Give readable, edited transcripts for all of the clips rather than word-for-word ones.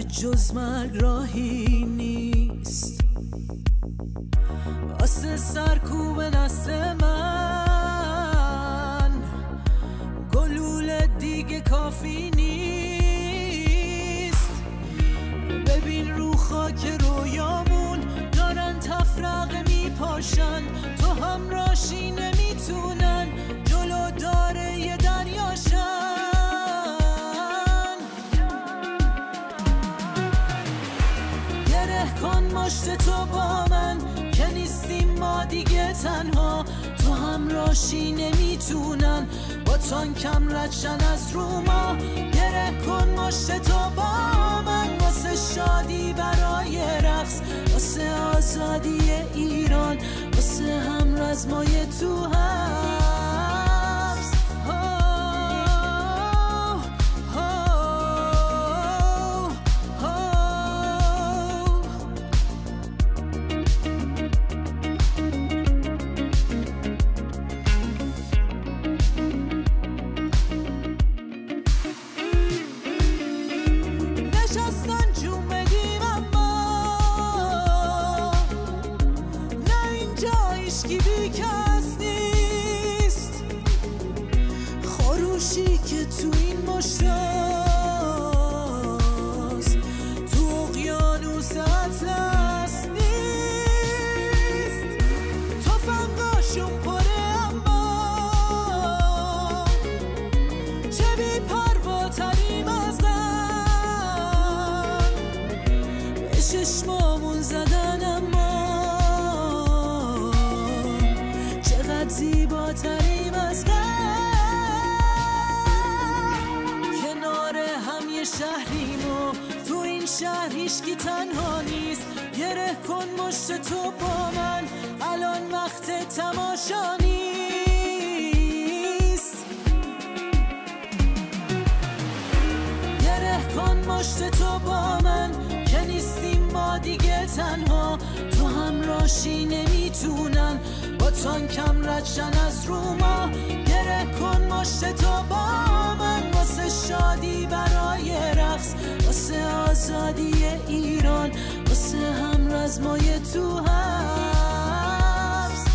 اگه جز مرگ راهی نیست واسه سرکوب نسل من، گلوله دیگه کافی نیست. ببین رو خاک رویامون دارن تفرقه میپاشن، تو همراشی نمیتونن جلو داره یه دریاشن. گره کن مشت تو با من که نیستیم ما دیگه تنها، تو همراشی نمیتونن با تانکم ردشن از رو ما. گره کن مشت تو با من واسه شادی برای رقص، واسه آزادی ایران، واسه هم رزمای تو حبس. که تو این مشتاست تو اقیانوس اطلس نیست. تفنگاشون پره اما چه بی پرواتریم از غم، به چشمامون زدن اما چقدر زیباتریم از غم. شهریم و تو این شهر هیچکی تنها نیست. گره کن مشت تو با من الان وقت تماشا نیست. گره کن مشت تو با من که نیستیم ما دیگه تنها، تو همراشی نمیتونن با تانکم ردشن از رو ما. گره کن مشت تو با من واسه شادی برای رقص، واسه آزادی ایران، واسه هم رزمای تو حبس.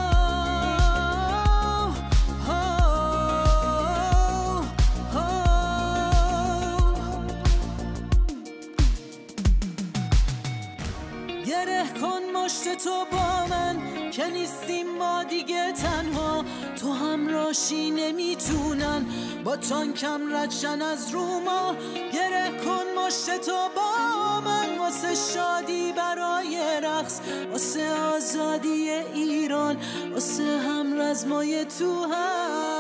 گره کن مشت تو با من که نیستیم ما دیگه تنها، تو همراشی نمیتونن با تانکم ردشن از رو ما. گره کن مشت تو با من واسه شادی برای رقص، واسه آزادی ایران، واسه هم رزمای تو هم.